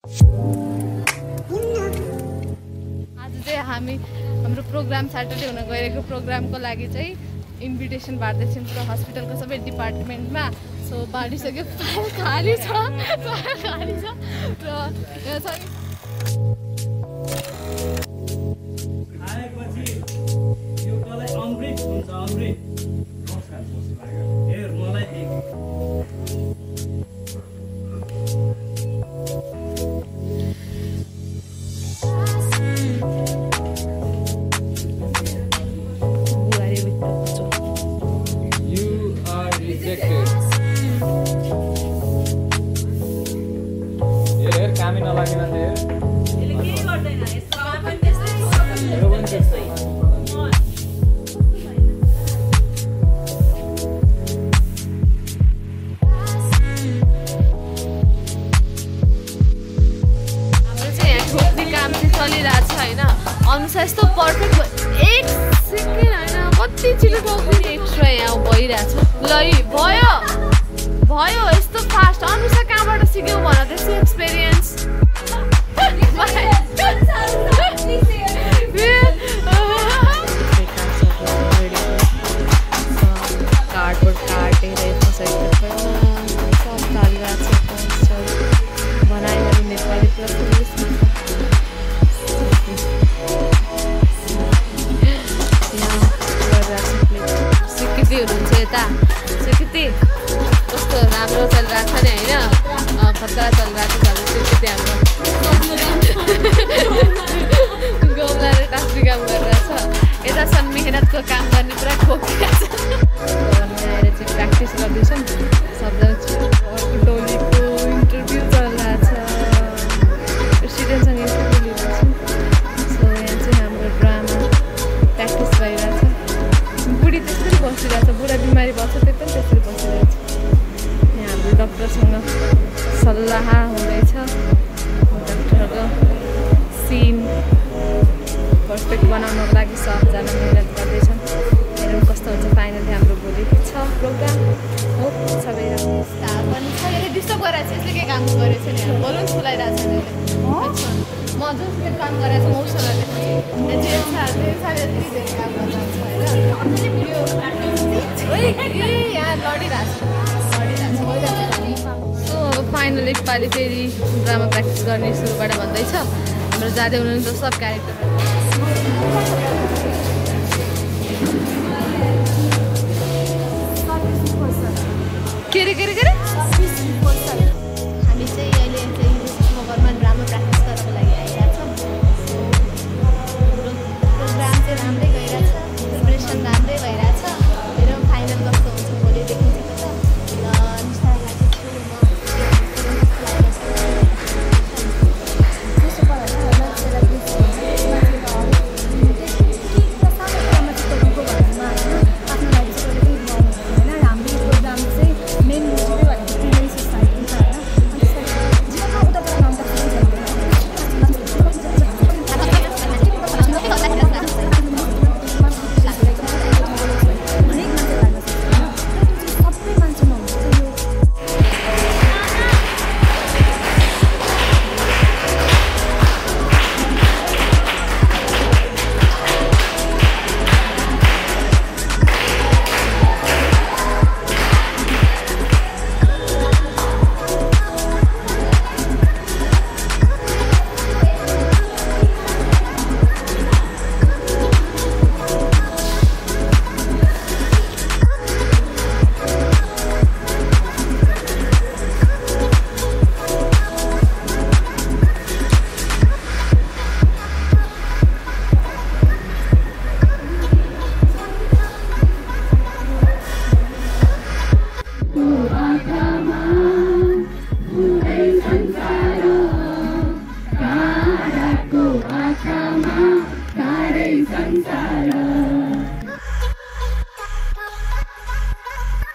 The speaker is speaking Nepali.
आज चाहिँ हाम्रो प्रोग्राम स्याटरडे हुन गएको प्रोग्रामको लागि चाहिँ इन्भिटेसन बाँड्दैछौँ पुरा हस्पिटलको सबै डिपार्टमेन्टमा। सो बाँडिसक्यो, फाइल खाली छ र यहाँ छ अनुसार यस्तो पर्फेक्ट एक सेकेन्ड होइन कति छिटो पनि एक्स्ट्रा यहाँ भइरहेछ। ल भयो यस्तो फास्ट। अनुसार कहाँबाट सिक्यौ भन त्यसको एक्सपिरियन्स? कार्डबोर्ड काटेर सब हालिरहेको छ बनायो नेपाली प्लस हुनुहुन्छ यता सिकिति कस्तो राम्रो चलिरहेको छ नि होइन, खतरा चलिरहेको छ सिकिति हाम्रो गौला र टास्री काम गरिरहेछ। यता छन् मेहनतको काम गर्ने पुरा खोकिरहेछ। आएर चाहिँ प्र्याक्टिस गर्दैछौँ सबजना टोलीको इन्टरभ्यू चलिरहेछ, प्रेसिडेन्टसँग इन्टरभ्यू लिँदैछौँ। सो यहाँ चाहिँ हाम्रो ड्रामा प्र्याक्टिस भइरहेछ। बुढी त्यसरी बसिरहेछ, बुढा बिमारी भएको छ त्यो पनि त्यसरी बसिरहेछ। यहाँ हाम्रो डक्टरसँग सल्लाह हुँदैछ, डक्टरको सिन पर्फेक्ट बनाउनको लागि सबजना मिहिनेत गर्दैछन्। हेरौँ कस्तो हुन्छ फाइनली। हाम्रो भोलि छ प्रोग्राम हो, सबै राम्रो स्टाफ पनि छ। यसले डिस्टर्ब गरिरहेको छ, यसले के काम गरेको छ नि, बलुन फुलाइरहेको छ नि। म जसले काम गरेको छु मौसमले धेरै काम गरिरहेको छ होइन, यहाँ लडिरहेको छ। सो फाइनल एकपालि फेरि ड्रामा प्र्याक्टिस गर्ने सुरुबाट भन्दैछ। हाम्रो जाँदै हुनुहुन्छ सब क्यारेक्टर। के अरे हामी चाहिँ अहिले घरमा ड्रामा प्र्याक्टिस गर्नको लागि आइरहेको छौँ। प्रोग्राम चाहिँ राम्रै गइरहेछ, प्रिपरेसन राम्रै भइरहेछ। हेरौँ फाइनल कस्तो हुन्छ, भोलि देखिन्छ त। Sanskara